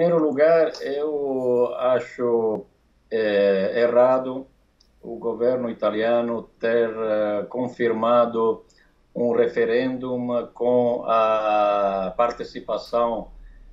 primeiro lugar, eu acho errado o governo italiano ter confirmado um referêndum com a participação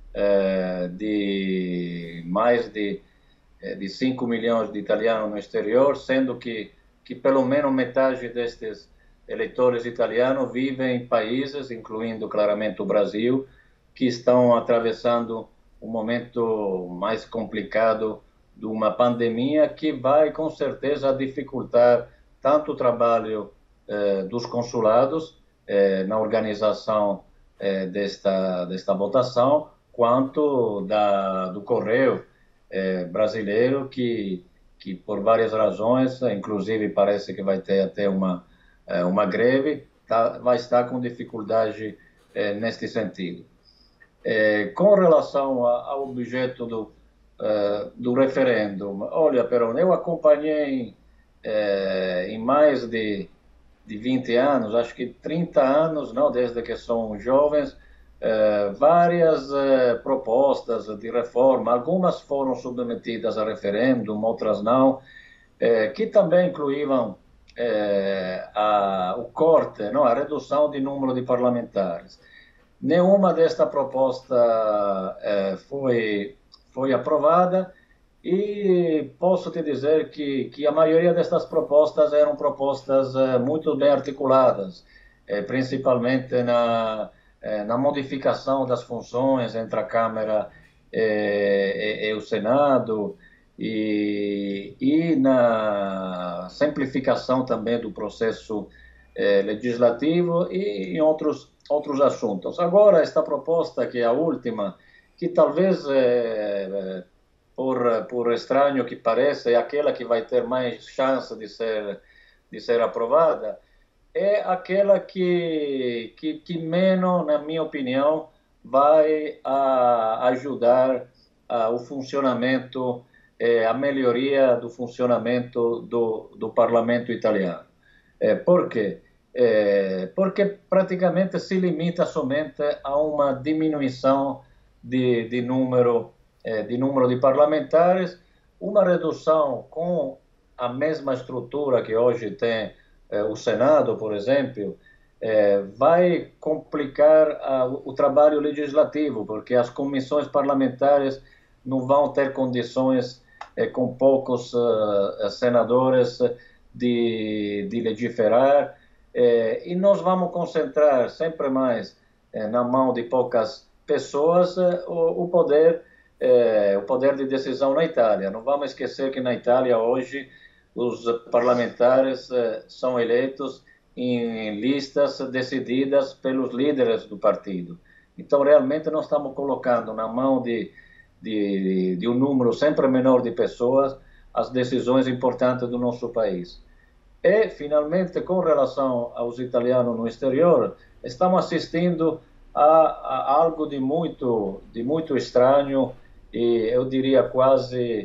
de mais de 5 milhões de italianos no exterior, sendo que pelo menos metade destes eleitores italianos vivem em países, incluindo claramente o Brasil, que estão atravessando um momento mais complicado de uma pandemia que vai com certeza dificultar tanto o trabalho dos consulados na organização desta votação, quanto do Correio brasileiro, que por várias razões, inclusive parece que vai ter até uma greve, vai estar com dificuldade neste sentido. Com relação ao objeto do referendo, olha, Perón, eu acompanhei em mais de 20 anos, acho que 30 anos, não, desde que são jovens, várias propostas de reforma, algumas foram submetidas a referendo, outras não, que também incluíam o corte, não, a redução de número de parlamentares. Nenhuma desta proposta foi aprovada e posso te dizer que a maioria destas propostas eram propostas muito bem articuladas, principalmente na modificação das funções entre a Câmara e o Senado e na simplificação também do processo legislativo e em outros assuntos. Agora, esta proposta, que é a última, que talvez, por estranho que pareça, é aquela que vai ter mais chance de ser aprovada, é aquela que menos, na minha opinião, vai ajudar o funcionamento, a melhoria do funcionamento do parlamento italiano. Por quê? Porque praticamente se limita somente a uma diminuição de número de parlamentares, uma redução com a mesma estrutura que hoje tem o Senado, por exemplo, vai complicar o trabalho legislativo, porque as comissões parlamentares não vão ter condições, com poucos senadores, de legiferar, e nós vamos concentrar sempre mais na mão de poucas pessoas o poder de decisão na Itália. Não vamos esquecer que na Itália hoje os parlamentares são eleitos em listas decididas pelos líderes do partido. Então, realmente, nós estamos colocando na mão de um número sempre menor de pessoas as decisões importantes do nosso país. E, finalmente, com relação aos italianos no exterior, estamos assistindo a algo de muito estranho e, eu diria, quase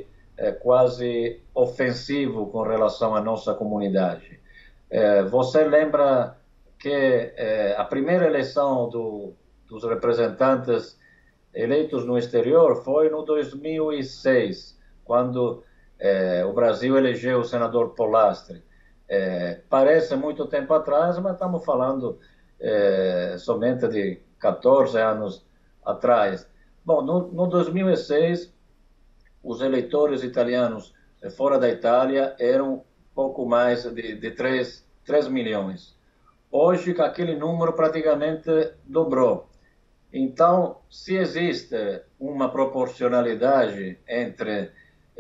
ofensivo com relação à nossa comunidade. Você lembra que a primeira eleição dos representantes eleitos no exterior foi no 2006, quando o Brasil elegeu o senador Pollastri. Parece muito tempo atrás, mas estamos falando somente de 14 anos atrás. Bom, no 2006, os eleitores italianos fora da Itália eram pouco mais de 3 milhões. Hoje, aquele número praticamente dobrou. Então, se existe uma proporcionalidade entre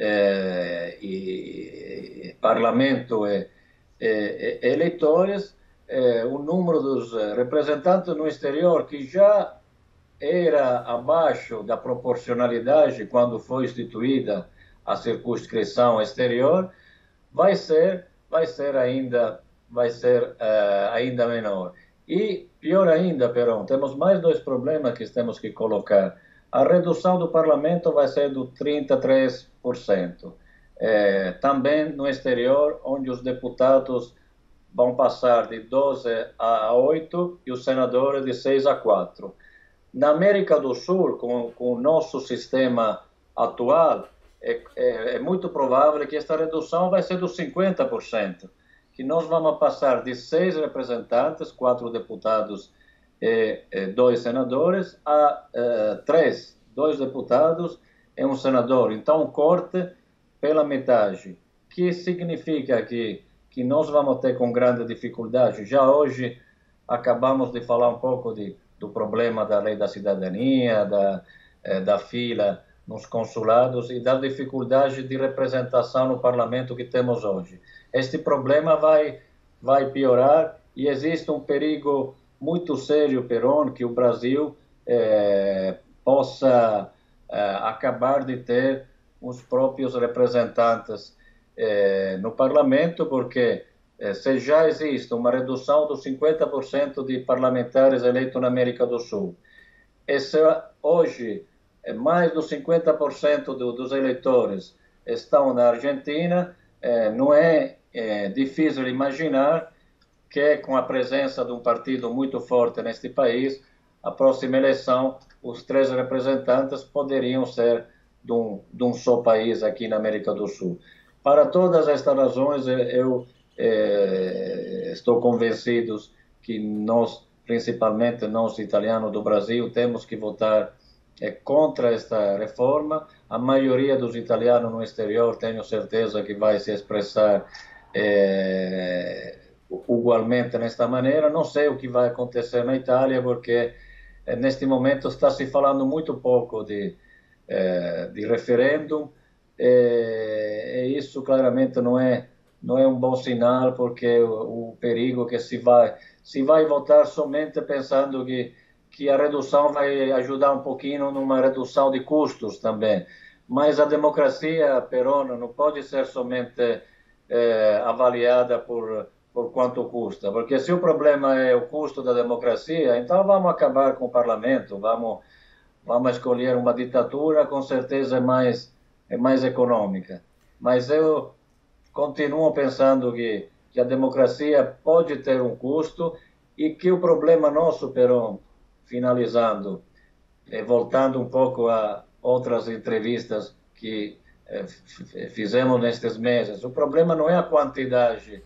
parlamento e eleitores, o número dos representantes no exterior, que já era abaixo da proporcionalidade quando foi instituída a circunscrição exterior, vai ser ainda menor. E, pior ainda, Perón, temos mais dois problemas que temos que colocar. A redução do parlamento vai ser do 33%. Também no exterior, onde os deputados vão passar de 12 a 8 e os senadores de 6 a 4. Na América do Sul, com o nosso sistema atual, é muito provável que esta redução vai ser dos 50%, que nós vamos passar de 6 representantes, 4 deputados e 2 senadores, a 3, 2 deputados e um senador. Então, um corte pela metade, que significa que nós vamos ter com grande dificuldade. Já hoje acabamos de falar um pouco do problema da lei da cidadania, da fila nos consulados e da dificuldade de representação no parlamento que temos hoje. Este problema vai piorar e existe um perigo muito sério, Perón, que o Brasil possa acabar de ter os próprios representantes no parlamento, porque se já existe uma redução dos 50% de parlamentares eleitos na América do Sul, e se hoje mais dos 50% dos eleitores estão na Argentina, não é difícil imaginar que, com a presença de um partido muito forte neste país, a próxima eleição, os 3 representantes poderiam ser de um só país aqui na América do Sul. Para todas estas razões, eu estou convencido que nós, principalmente nós italianos do Brasil, temos que votar contra esta reforma. A maioria dos italianos no exterior, tenho certeza que vai se expressar igualmente nesta maneira. Não sei o que vai acontecer na Itália, porque neste momento está se falando muito pouco de referendum, e isso claramente não é um bom sinal, porque o perigo que se vai votar somente pensando que a redução vai ajudar um pouquinho numa redução de custos também. Mas a democracia, Perón, não pode ser somente avaliada por quanto custa, porque se o problema é o custo da democracia, então vamos acabar com o parlamento, vamos escolher uma ditadura, com certeza é mais econômica. Mas eu continuo pensando que a democracia pode ter um custo e que o problema nosso, Perón, finalizando, voltando um pouco a outras entrevistas que fizemos nestes meses, o problema não é a quantidade,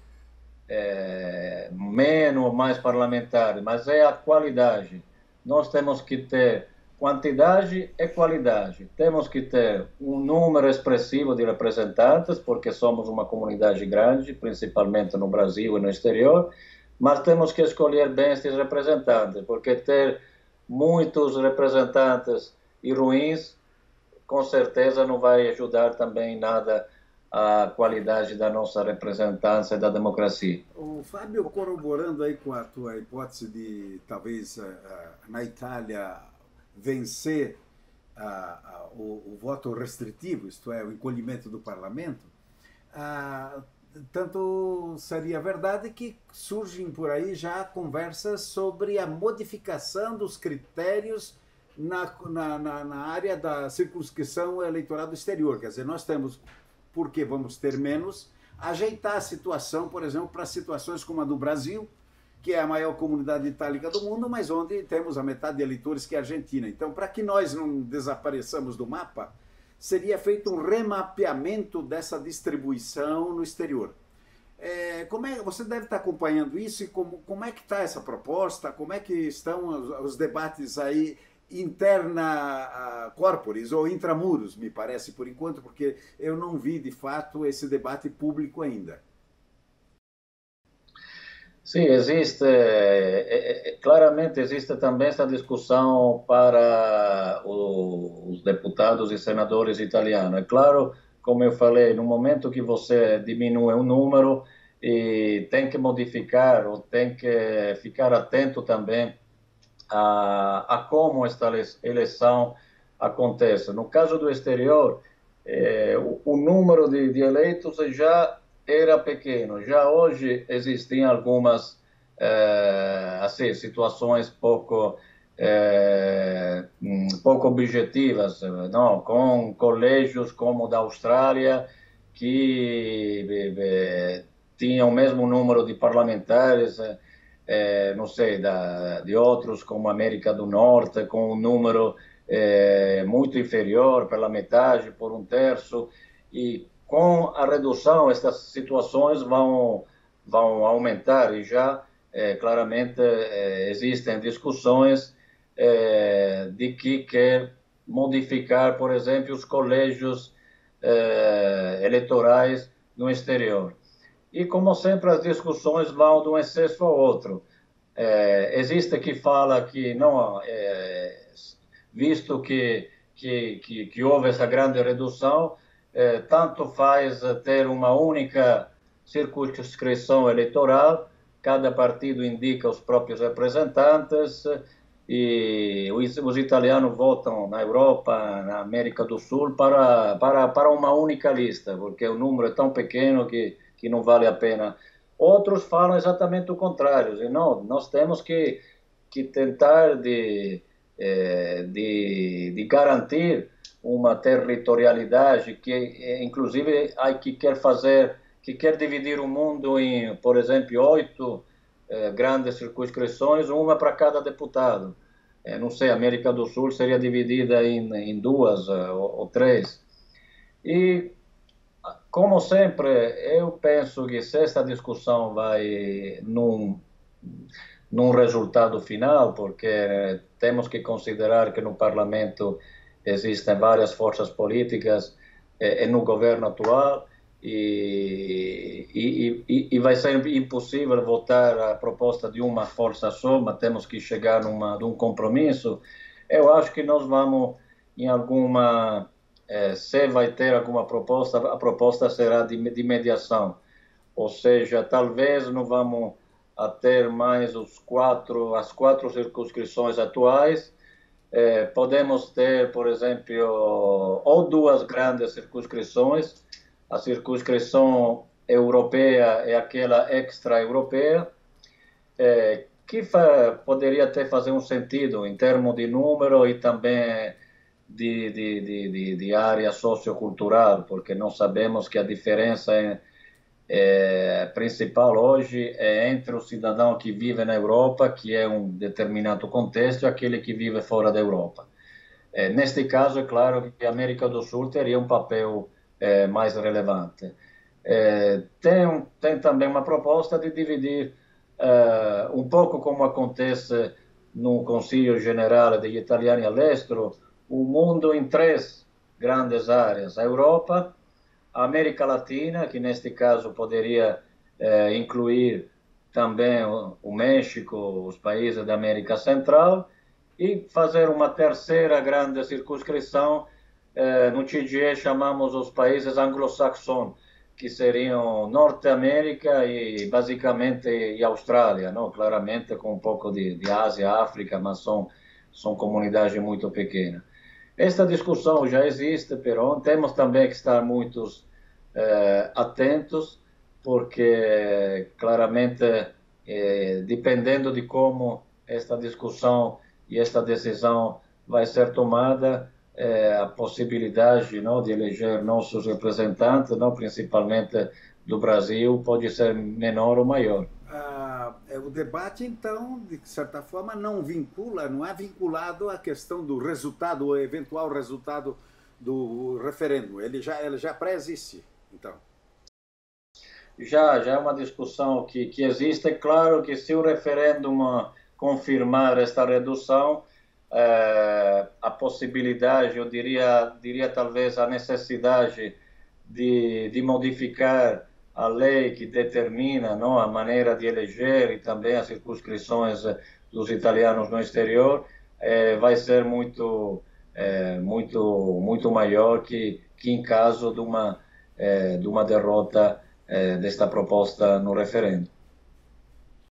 menos ou mais parlamentares, mas é a qualidade. Nós temos que ter quantidade e qualidade. Temos que ter um número expressivo de representantes, porque somos uma comunidade grande, principalmente no Brasil e no exterior, mas temos que escolher bem esses representantes, porque ter muitos representantes e ruins, com certeza não vai ajudar também nada a qualidade da nossa representância e da democracia. O Fábio, corroborando aí com a tua hipótese de talvez na Itália vencer o voto restritivo, isto é, o encolhimento do parlamento, tanto seria verdade que surgem por aí já conversas sobre a modificação dos critérios na área da circunscrição eleitorado exterior. Quer dizer, nós temos, porque vamos ter menos, ajeitar a situação, por exemplo, para situações como a do Brasil, que é a maior comunidade itálica do mundo, mas onde temos a metade de eleitores que é a Argentina. Então, para que nós não desapareçamos do mapa, seria feito um remapeamento dessa distribuição no exterior. Você deve estar acompanhando isso, e como é que está essa proposta, como é que estão os debates aí interna corporis ou intramuros, me parece, por enquanto, porque eu não vi, de fato, esse debate público ainda. Sim, existe, claramente existe também essa discussão para os deputados e senadores italianos. É claro, como eu falei, no momento que você diminui um número, e tem que modificar, ou tem que ficar atento também a como esta eleição acontece. No caso do exterior, o número de eleitos já era pequeno. Já hoje existem algumas assim, situações pouco objetivas, não? Com colégios como o da Austrália, que tinham o mesmo número de parlamentares, não sei, de outros como América do Norte, com um número muito inferior, pela metade, por um terço, e com a redução, essas situações vão aumentar e já claramente existem discussões de que quer modificar, por exemplo, os colégios eleitorais no exterior. E, como sempre, as discussões vão de um excesso ao outro. Existe que fala que, não, visto que houve essa grande redução, tanto faz ter uma única circunscrição eleitoral, cada partido indica os próprios representantes, e os italianos votam na Europa, na América do Sul, para uma única lista, porque o número é tão pequeno que não vale a pena. Outros falam exatamente o contrário, e não, nós temos que tentar de garantir uma territorialidade que, inclusive, há que quer dividir o mundo em, por exemplo, 8 grandes circunscrições, uma para cada deputado. Não sei, a América do Sul seria dividida em 2 ou 3. E, como sempre, eu penso que se esta discussão vai num resultado final, porque temos que considerar que no Parlamento existem várias forças políticas e no governo atual, e vai ser impossível votar a proposta de uma força só, mas temos que chegar num compromisso. Eu acho que nós vamos em alguma... se vai ter alguma proposta, a proposta será de mediação, ou seja, talvez não vamos a ter mais as 4 circunscrições atuais. Podemos ter, por exemplo, ou 2 grandes circunscrições, a circunscrição europeia e aquela extra-europeia, que poderia até fazer um sentido em termos de número e também de área sociocultural, porque nós sabemos que a diferença principal hoje é entre o cidadão que vive na Europa, que é um determinado contexto, e aquele que vive fora da Europa. Neste caso, é claro que a América do Sul teria um papel mais relevante. Tem também uma proposta de dividir, um pouco como acontece no Conselho General degli Italiani all'Estero, o mundo em 3 grandes áreas: a Europa, a América Latina, que neste caso poderia incluir também o México, os países da América Central, e fazer uma terceira grande circunscrição, no TGE chamamos os países anglo-saxões, que seriam Norte-América e basicamente e Austrália, não? Claramente com um pouco de Ásia, África, mas são comunidades muito pequenas. Esta discussão já existe, pero temos também que estar muito atentos, porque claramente, dependendo de como esta discussão e esta decisão vai ser tomada, a possibilidade, não, de eleger nossos representantes, não, principalmente do Brasil, pode ser menor ou maior. O debate, então, de certa forma, não é vinculado à questão do resultado, o eventual resultado do referendo. Ele já pré-existe, então. Já é uma discussão que existe. É claro que se o referendo confirmar esta redução, a possibilidade, eu diria talvez a necessidade de modificar a lei que determina, não, a maneira de eleger e também as circunscrições dos italianos no exterior, vai ser muito maior que em caso de uma derrota desta proposta no referendo.